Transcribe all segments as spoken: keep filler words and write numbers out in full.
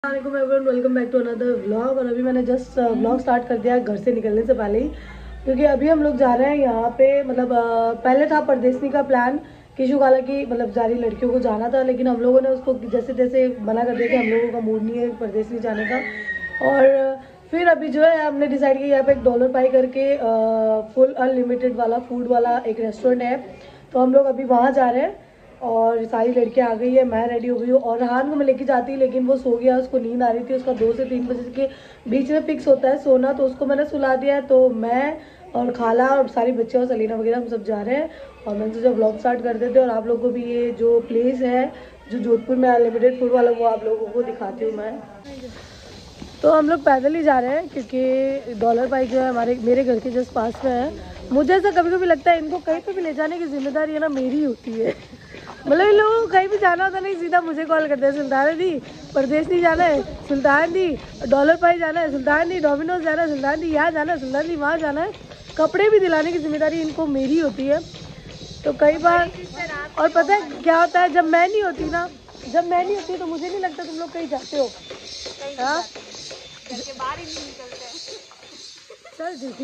Everyone, welcome back to another vlog. और अभी मैंने जस्ट व्लॉग स्टार्ट कर दिया है घर से निकलने से पहले ही, क्योंकि अभी हम लोग जा रहे हैं यहाँ पे। मतलब uh, पहले था परदेसनी का प्लान कि शुगाला की मतलब सारी लड़कियों को जाना था, लेकिन हम लोगों ने उसको जैसे जैसे मना कर दिया कि हम लोगों का मूड नहीं है परदेसनी जाने का। और फिर अभी जो है हमने डिसाइड किया यहाँ पे एक डॉलर पाई करके फुल अनलिमिटेड वाला फूड वाला एक रेस्टोरेंट है, तो हम लोग अभी वहाँ जा रहे हैं। और सारी लड़कियां आ गई है, मैं रेडी हो गई हूँ। और रहान को मैं लेके जाती, लेकिन वो सो गया, उसको नींद आ रही थी। उसका दो से तीन बजे के बीच में फिक्स होता है सोना, तो उसको मैंने सुला दिया है। तो मैं और खाला और सारी बच्चे और सलीना वगैरह हम सब जा रहे हैं। और मैंने सोचा व्लॉग स्टार्ट कर देते और आप लोगों को भी ये जो प्लेस है जो जोधपुर में अनलिमिटेड फूड वाला, वो आप लोगों को दिखाती हूँ मैं। तो हम लोग पैदल ही जा रहे हैं क्योंकि डॉलर पाई जो है हमारे मेरे घर के जस्ट पास में है। मुझे ऐसा कभी कभी लगता है इनको कहीं पे भी ले जाने की जिम्मेदारी है ना मेरी होती है। मतलब इन लोगों को कहीं भी जाना होता नहीं, सीधा मुझे कॉल करते हैं, सुल्तान दी परदेश नहीं जाना है, सुल्तान दी डॉलर पाई जाना है, सुल्तान दी डोमिनोज जाना है, सुल्तान दी यहाँ जाना है, सुल्तान दी वहाँ जाना है। कपड़े भी दिलाने की जिम्मेदारी इनको मेरी होती है। तो कई बार और पता है क्या होता है, जब मैं नहीं होती ना जब मैं नहीं होती तो मुझे नहीं लगता तुम लोग कहीं जाते हो। हाँ के बाहर ही नहीं निकलते हैं। चल दीदी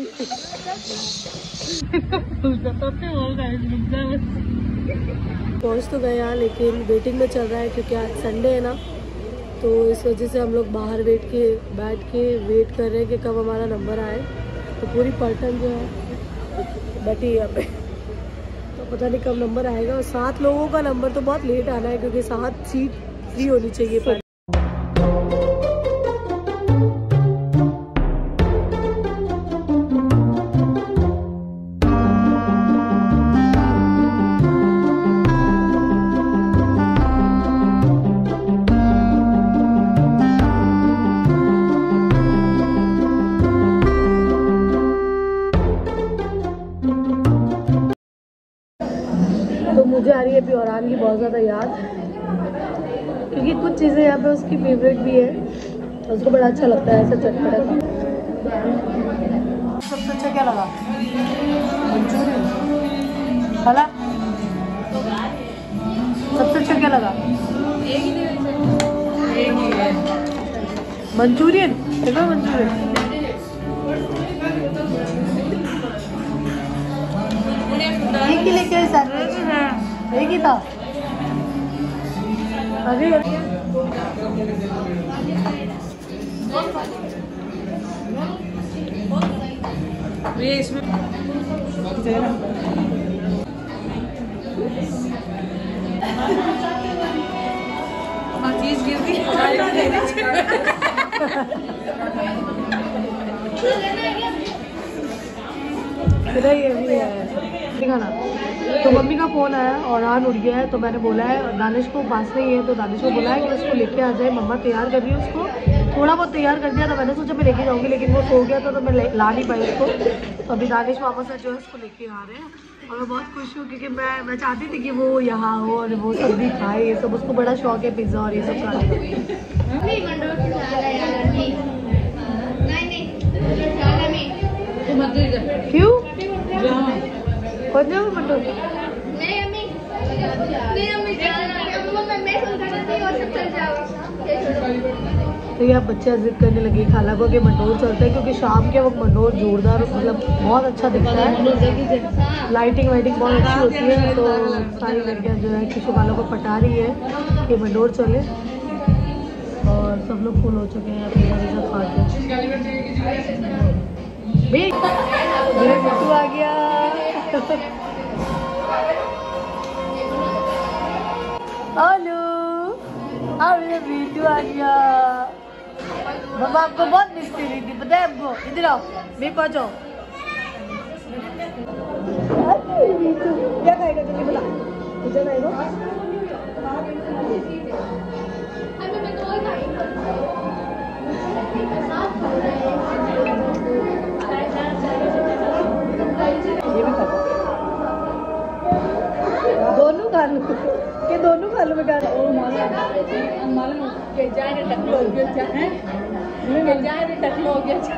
पहुँच तो गए यहाँ, लेकिन वेटिंग में चल रहा है क्योंकि आज संडे है ना, तो इस वजह से हम लोग बाहर वेट के बैठ के वेट कर रहे हैं कि कब हमारा नंबर आए। तो पूरी पर्टन जो है बैठी यहाँ पे, तो पता नहीं कब नंबर आएगा। और सात लोगों का नंबर तो बहुत लेट आना है क्योंकि सात सीट फ्री होनी चाहिए पर। तो मुझे आ रही है अभी औरान की बहुत ज़्यादा याद, क्योंकि कुछ चीज़ें यहाँ पे उसकी फेवरेट भी है, तो उसको बड़ा अच्छा लगता है ऐसा चटपटा। सबसे अच्छा क्या लगा? मंचूरियन खाला। सबसे अच्छा क्या लगा? मंचूरियन देखो मंचूरियन एक ही लेके सैंडविच एक ही था। अरे ये इसमें चीज गिर गई। ये भी है दिखाना। तो मम्मी का फ़ोन आया और रान उड़ गया है, तो मैंने बोला है दानिश को पास में ही है, तो दानिश को बोला है कि उसको लेके आ जाए। मम्मा तैयार कर रही है उसको, थोड़ा बहुत तैयार कर दिया था, मैंने सोचा मैं लेके जाऊंगी, लेकिन वो सो गया था तो मैं ला नहीं पाई उसको। तो अभी दानिश मामा से जो है उसको लेके आ रहे हैं और मैं बहुत खुश हूँ क्योंकि मैं मैं चाहती थी कि वो यहाँ हो और वो सब भी खाए, ये सब उसको बड़ा शौक है पिज़्ज़ा और ये सब खाने का। क्यों कौन जाओ मटो? नहीं अम्मी नहीं अम्मी मैं सुल्तान और सब चल जाओ। तो ये बच्चे जिद करने लगे खाला को कि मंडोर चलते हैं, क्योंकि शाम के वक्त मंडोर जोरदार मतलब बहुत अच्छा दिखता है, लाइटिंग वाइटिंग बहुत अच्छी होती है। तो सारी लड़कियां जो है किशो वालों को पटा रही है कि मंडोर चले, और सब लोग फुल हो चुके हैं अपनी सब खा के। मेरा बिट्टू आ गया। हेलो हाँ मेरा बिट्टू आ गया। मम्मा आपको बहुत मिस कर रही थी, पता है आपको। इधर आओ मैं पहुंचो। क्या खाएगा जल्दी बता, मुझे खाएगा। ये भी खा दोनों खा लूँ के दोनों खा लूँ मैं क्या टकलो हो गया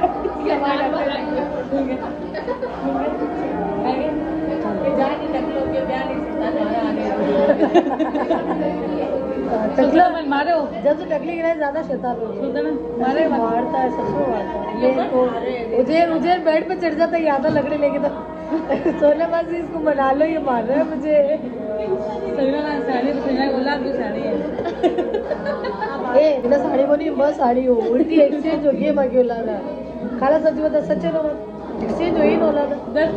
टकला मारे हो जब से टकली गिरा ज्यादा शैतान हो गया मारे मारता है सबको मारता है मेरे को उजेर उजेर बेड पे चढ़ जाता है याद लगने लेके तो सोना मासी इसको मना लो ये मार रहा है मुझे साड़ी बोला साड़ी है ए बिना साड़ी को नहीं बस साड़ी हो उल्टी एक्सचेंज हो गई बाकी बोला रहा खाला सच बता सच है ना एक्सचेंज हो ही ना बोला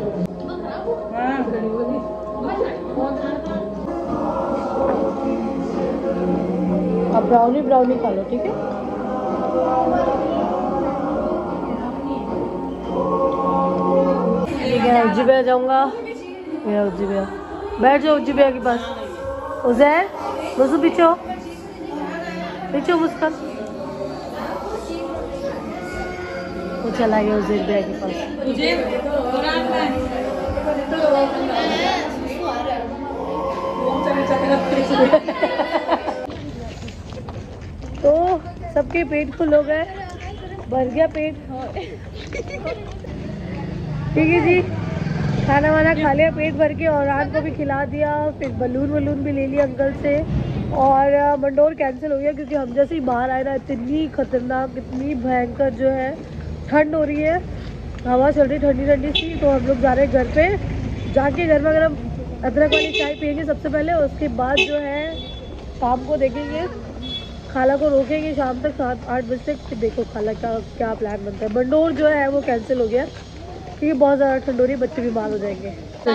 अब ब्राउनी ब्राउनी खा लो ठीक है ठीक है उज्जी भैया जाऊंगा मेरा उज्जी भैया बैठ जाओ उज्जी भैया के पास उजैर बसु पीछे हो पीछे मुस्कान वो चला गया उजैर भैया के पास तो सबके पेट फुल हो गए भर गया पेट ठीक है जी खाना वाना खा लिया पेट भर के और रात को भी खिला दिया फिर बलून वलून भी ले लिया अंकल से और मंडोर कैंसिल हो गया क्योंकि हम जैसे ही बाहर आए ना इतनी खतरनाक इतनी भयंकर जो है ठंड हो रही है हवा चल रही ठंडी ठंडी सी तो हम लोग जा रहे हैं घर पे जाके गर्मा गर्म अदरक वाली चाय पियेंगे सबसे पहले उसके बाद जो है शाम को देखेंगे खाला को रोकेंगे शाम तक सात आठ बजे तक फिर देखो खाला का क्या प्लान बनता है मंडोर जो है वो कैंसिल हो गया क्योंकि बहुत ज़्यादा ठंड हो रही है बच्चे बीमार हो जाएंगे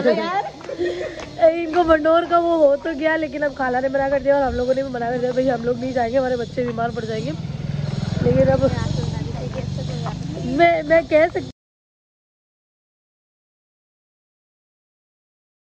इनको मंडोर का वो हो तो गया लेकिन अब खाला ने मना कर दिया और हम लोगों ने भी मना कर दिया भाई हम लोग नहीं जाएंगे हमारे बच्चे बीमार पड़ जाएंगे लेकिन अब मैं मैं कह सकती